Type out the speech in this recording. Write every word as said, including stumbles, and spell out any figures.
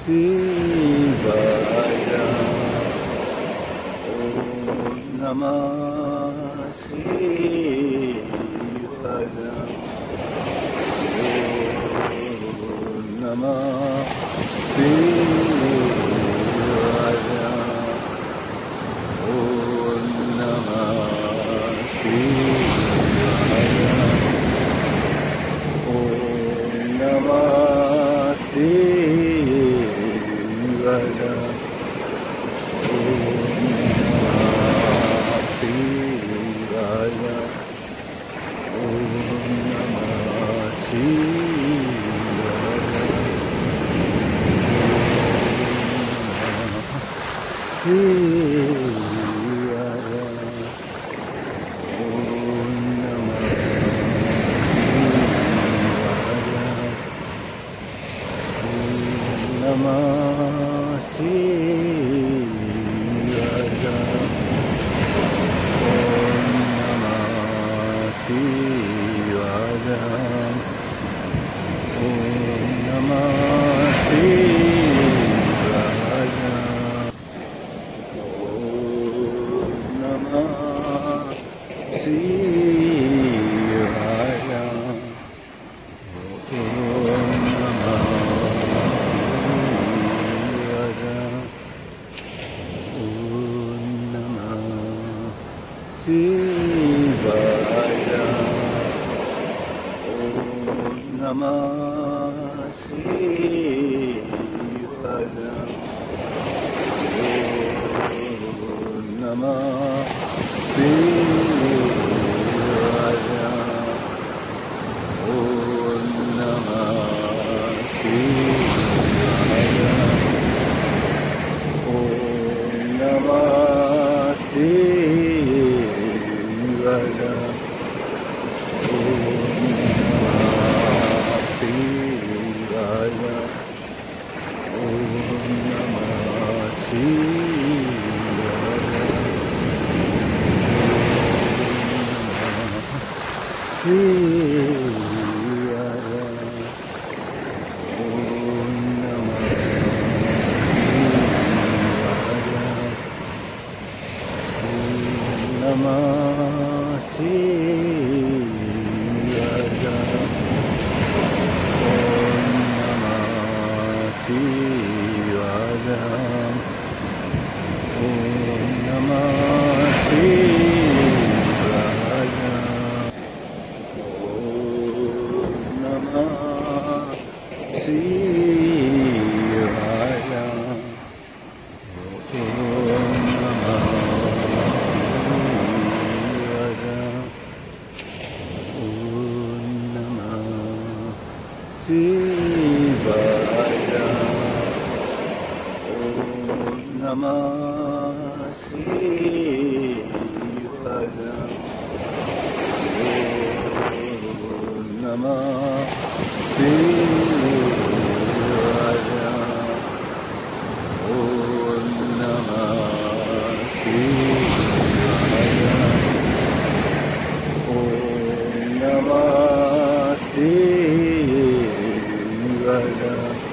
Shivaya. Om Namah Shivaya. Om Namah Shivaya. Om Namah Shivaya. Om Namah Shivaya. Namah Shivaya. Om Namah Shivaya. Om Namah Shivaya. Om Namah Shivaya. Shivaya. Om Namah Shivaya. Om Namah Shivaya. Om Namah Shivaya. Om Namah Shivaya. Namah Shivaya. Om Namah Shivaya. Om Namah Shivaya. Om Namah Shivaya. Shivaya. Om Namah Shivaya. Om Namah Shivaya. Om Namah Shivaya. Om Namah Shivaya.